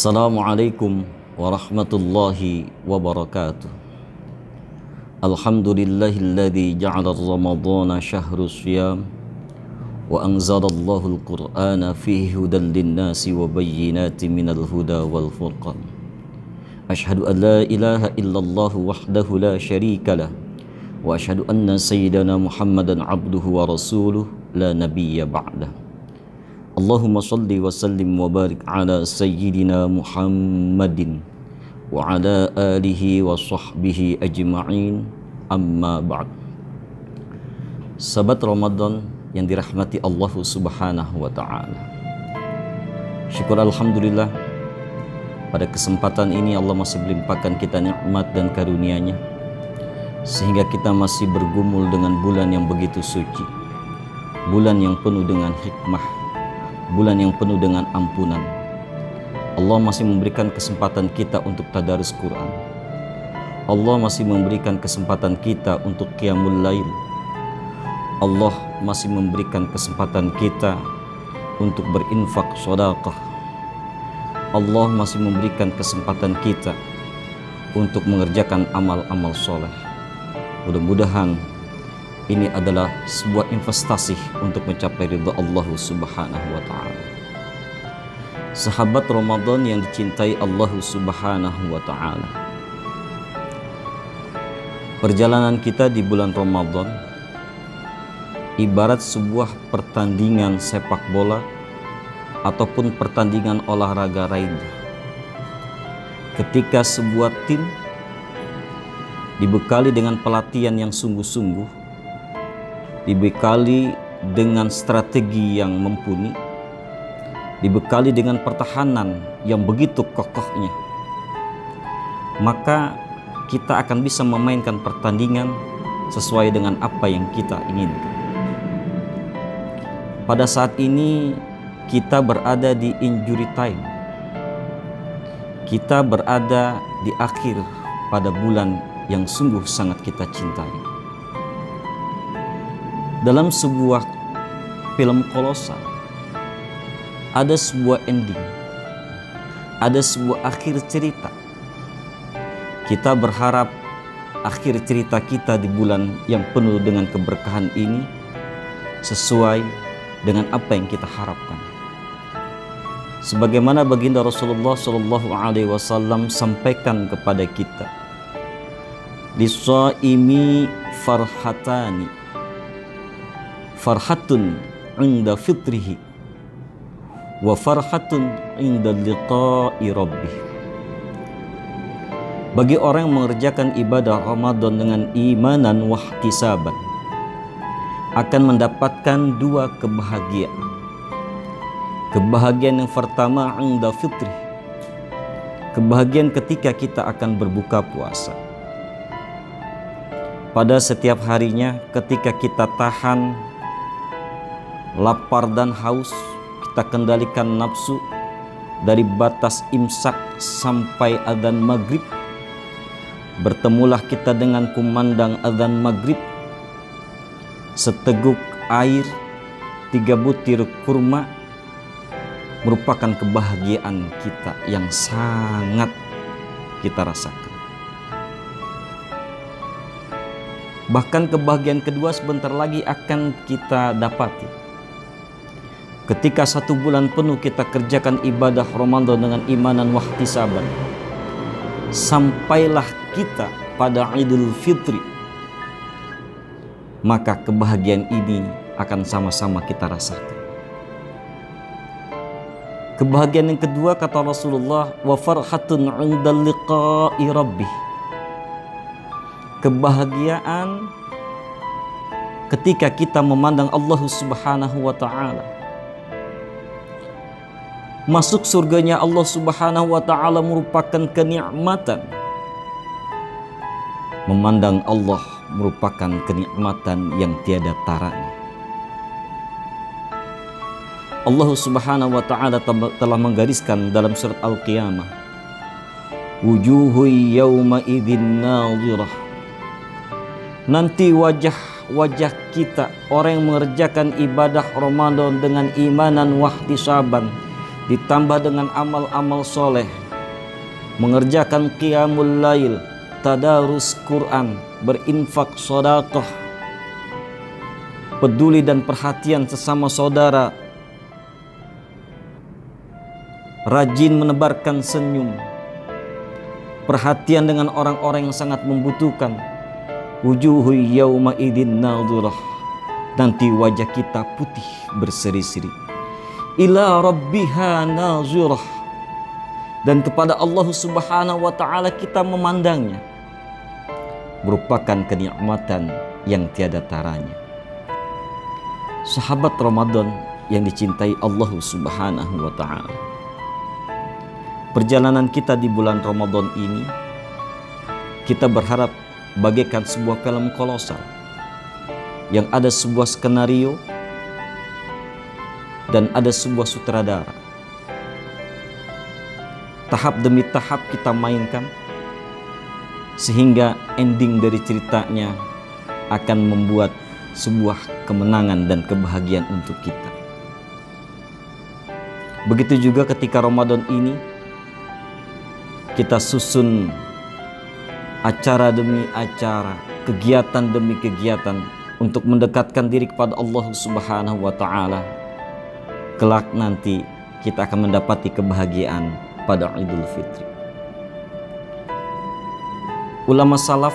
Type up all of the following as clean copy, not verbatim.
Assalamualaikum warahmatullahi wabarakatuh. Alhamdulillahilladzi ja'ala Ramadhana syahrus syiyam wa anzalallahu al-Qur'ana fihi hudan lin-nasi wa bayyinatin minal huda wal furqan. Asyhadu an la ilaha illallah wahdahu la syarika lah wa asyhadu anna sayyidana Muhammadan abduhu wa rasuluh la nabiyya ba'dah. Allahumma salli wa sallim wa barik ala sayyidina Muhammadin wa ala alihi wa sahbihi ajma'in, amma ba'd. Sahabat Ramadan yang dirahmati Allah subhanahu wa ta'ala, syukur alhamdulillah pada kesempatan ini Allah masih melimpahkan kita nikmat dan karunia-Nya sehingga kita masih bergumul dengan bulan yang begitu suci, bulan yang penuh dengan hikmah, bulan yang penuh dengan ampunan. Allah masih memberikan kesempatan kita untuk tadarus Quran. Allah masih memberikan kesempatan kita untuk qiyamul lail. Allah masih memberikan kesempatan kita untuk berinfak sedekah. Allah masih memberikan kesempatan kita untuk mengerjakan amal-amal soleh. Mudah-mudahan ini adalah sebuah investasi untuk mencapai ridha Allah subhanahu wa ta'ala. Sahabat Ramadan yang dicintai Allah subhanahu wa ta'ala, perjalanan kita di bulan Ramadan ibarat sebuah pertandingan sepak bola ataupun pertandingan olahraga lainnya. Ketika sebuah tim dibekali dengan pelatihan yang sungguh-sungguh, dibekali dengan strategi yang mumpuni, dibekali dengan pertahanan yang begitu kokohnya, maka kita akan bisa memainkan pertandingan sesuai dengan apa yang kita inginkan. Pada saat ini kita berada di injury time. Kita berada di akhir pada bulan yang sungguh sangat kita cintai. Dalam sebuah film kolosal ada sebuah ending, ada sebuah akhir cerita. Kita berharap akhir cerita kita di bulan yang penuh dengan keberkahan ini sesuai dengan apa yang kita harapkan. Sebagaimana baginda Rasulullah SAW sampaikan kepada kita, "Lis-shaimi farhatani, farhatun inda fitrihi wa farhatun inda liqa'i rabbih." Bagi orang yang mengerjakan ibadah Ramadan dengan imanan wa ihtisaban akan mendapatkan dua kebahagiaan. Kebahagiaan yang pertama inda fitri, kebahagiaan ketika kita akan berbuka puasa. Pada setiap harinya ketika kita tahan lapar dan haus, kita kendalikan nafsu dari batas imsak sampai adzan maghrib. Bertemulah kita dengan kumandang adzan maghrib. Seteguk air, 3 butir kurma merupakan kebahagiaan kita yang sangat kita rasakan. Bahkan kebahagiaan kedua sebentar lagi akan kita dapati ketika 1 bulan penuh kita kerjakan ibadah Ramadan dengan imanan wa ihtisaban, sampailah kita pada Idul Fitri, maka kebahagiaan ini akan sama-sama kita rasakan. Kebahagiaan yang kedua kata Rasulullah, wa farhatun 'inda liqa'i rabbih, kebahagiaan ketika kita memandang Allah subhanahu wa ta'ala. Masuk surganya Allah subhanahu wa ta'ala merupakan kenikmatan. Memandang Allah merupakan kenikmatan yang tiada taranya. Allah subhanahu wa ta'ala telah menggariskan dalam surat Al-Qiyamah, wujuhu yawma idzin nadhirah. Nanti wajah kita orang yang mengerjakan ibadah Ramadan dengan imanan wa ihtisaban ditambah dengan amal-amal soleh, mengerjakan qiyamul lail, tadarus Quran, berinfak sedekah, peduli dan perhatian sesama saudara, rajin menebarkan senyum, perhatian dengan orang-orang yang sangat membutuhkan. Wujuhu yauma idzin nadhirah, nanti wajah kita putih berseri-seri. Ila rabbiha nazirah, dan kepada Allah Subhanahu wa taala kita memandangnya, merupakan kenikmatan yang tiada taranya. Sahabat Ramadan yang dicintai Allah Subhanahu wa taala, perjalanan kita di bulan Ramadan ini, kita berharap bagaikan sebuah film kolosal yang ada sebuah skenario dan ada sebuah sutradara. Tahap demi tahap kita mainkan sehingga ending dari ceritanya akan membuat sebuah kemenangan dan kebahagiaan untuk kita. Begitu juga ketika Ramadan ini kita susun acara demi acara, kegiatan demi kegiatan untuk mendekatkan diri kepada Allah Subhanahu wa taala. Kelak nanti kita akan mendapati kebahagiaan pada Idul Fitri. Ulama salaf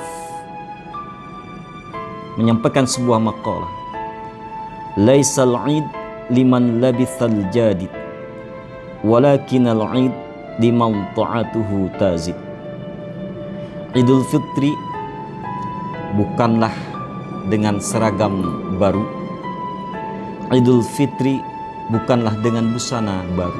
menyampaikan sebuah maqalah, laisal id liman labithal jadid, walakinal id liman ta'atuhu tazid. Idul Fitri bukanlah dengan seragam baru. Idul Fitri bukanlah dengan busana baru.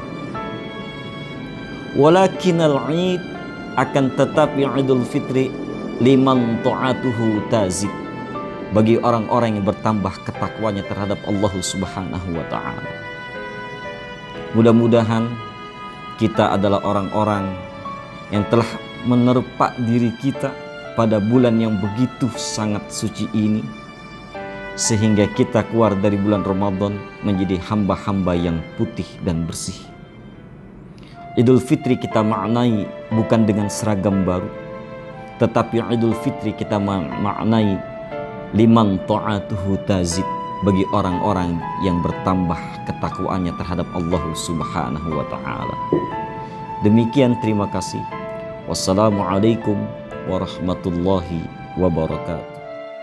Walakinal id, akan tetapi Idul Fitri liman ta'atuhu tazid, bagi orang-orang yang bertambah ketakwanya terhadap Allah Subhanahu wa taala. Mudah-mudahan kita adalah orang-orang yang telah menerpa diri kita pada bulan yang begitu sangat suci ini, sehingga kita keluar dari bulan Ramadan menjadi hamba-hamba yang putih dan bersih. Idul Fitri kita maknai bukan dengan seragam baru, tetapi Idul Fitri kita maknai liman ta'atuhu tazid, bagi orang-orang yang bertambah ketakwaannya terhadap Allah Subhanahu wa taala. Demikian, terima kasih. Wassalamualaikum warahmatullahi wabarakatuh.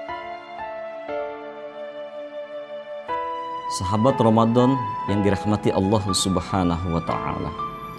Sahabat Ramadan yang dirahmati Allah Subhanahu wa taala,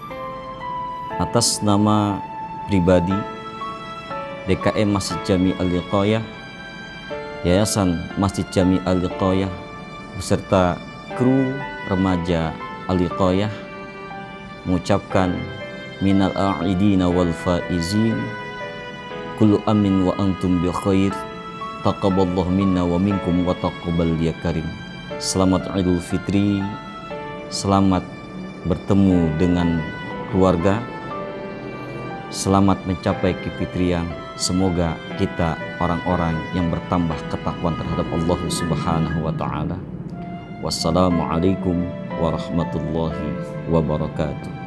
atas nama pribadi DKM Masjid Jami Al-Liqayah, Yayasan Masjid Jami Al-Liqayah beserta kru remaja Al-Liqayah mengucapkan minal a'idina wal faizin, kullu amin wa antum bi khair, taqabballahu minna wa minkum wa taqabbal ya karim. Selamat Idul Fitri, selamat bertemu dengan keluarga, selamat mencapai kefitrian. Semoga kita orang-orang yang bertambah ketakwaan terhadap Allah Subhanahu wa taala. Wassalamualaikum warahmatullahi wabarakatuh.